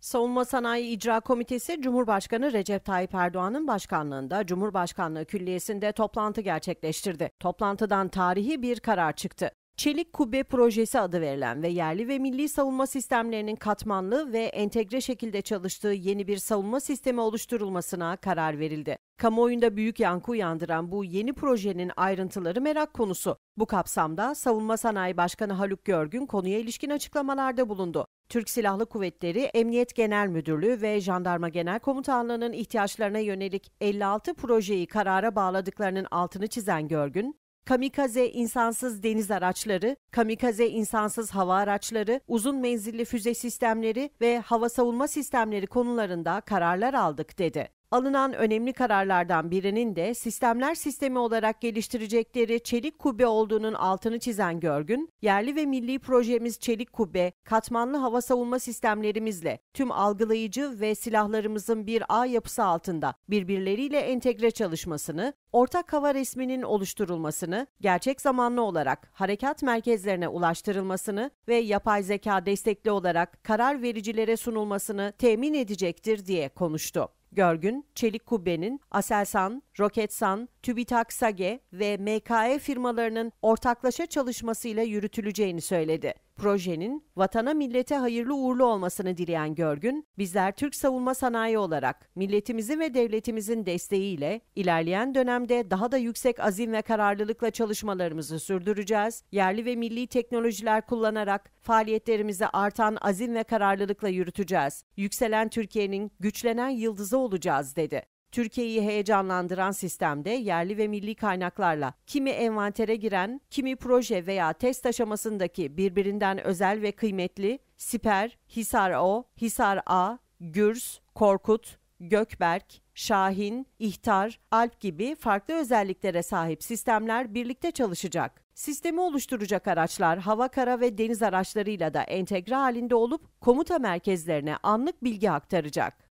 Savunma Sanayi İcra Komitesi, Cumhurbaşkanı Recep Tayyip Erdoğan'ın başkanlığında Cumhurbaşkanlığı Külliyesi'nde toplantı gerçekleştirdi. Toplantıdan tarihi bir karar çıktı. Çelik Kubbe Projesi adı verilen ve yerli ve milli savunma sistemlerinin katmanlı ve entegre şekilde çalıştığı yeni bir savunma sistemi oluşturulmasına karar verildi. Kamuoyunda büyük yankı uyandıran bu yeni projenin ayrıntıları merak konusu. Bu kapsamda Savunma Sanayi Başkanı Haluk Görgün konuya ilişkin açıklamalarda bulundu. Türk Silahlı Kuvvetleri Emniyet Genel Müdürlüğü ve Jandarma Genel Komutanlığı'nın ihtiyaçlarına yönelik 56 projeyi karara bağladıklarının altını çizen Görgün, kamikaze insansız deniz araçları, kamikaze insansız hava araçları, uzun menzilli füze sistemleri ve hava savunma sistemleri konularında kararlar aldık dedi. Alınan önemli kararlardan birinin de sistemler sistemi olarak geliştirecekleri Çelik Kubbe olduğunun altını çizen Görgün, yerli ve milli projemiz Çelik Kubbe, katmanlı hava savunma sistemlerimizle tüm algılayıcı ve silahlarımızın bir ağ yapısı altında birbirleriyle entegre çalışmasını, ortak hava resminin oluşturulmasını, gerçek zamanlı olarak harekat merkezlerine ulaştırılmasını ve yapay zeka destekli olarak karar vericilere sunulmasını temin edecektir diye konuştu. Görgün, Çelik Kubbe'nin Aselsan, Roketsan, TÜBİTAK SAGE ve MKE firmalarının ortaklaşa çalışmasıyla yürütüleceğini söyledi. Projenin vatana millete hayırlı uğurlu olmasını dileyen Görgün, bizler Türk savunma sanayi olarak milletimizin ve devletimizin desteğiyle ilerleyen dönemde daha da yüksek azim ve kararlılıkla çalışmalarımızı sürdüreceğiz. Yerli ve milli teknolojiler kullanarak faaliyetlerimizi artan azim ve kararlılıkla yürüteceğiz. Yükselen Türkiye'nin güçlenen yıldızı olacağız dedi. Türkiye'yi heyecanlandıran sistemde yerli ve milli kaynaklarla kimi envantere giren, kimi proje veya test aşamasındaki birbirinden özel ve kıymetli Siper, Hisar-O, Hisar-A, Gürs, Korkut, Gökberk, Şahin, İhtar, Alp gibi farklı özelliklere sahip sistemler birlikte çalışacak. Sistemi oluşturacak araçlar hava, kara ve deniz araçlarıyla da entegre halinde olup komuta merkezlerine anlık bilgi aktaracak.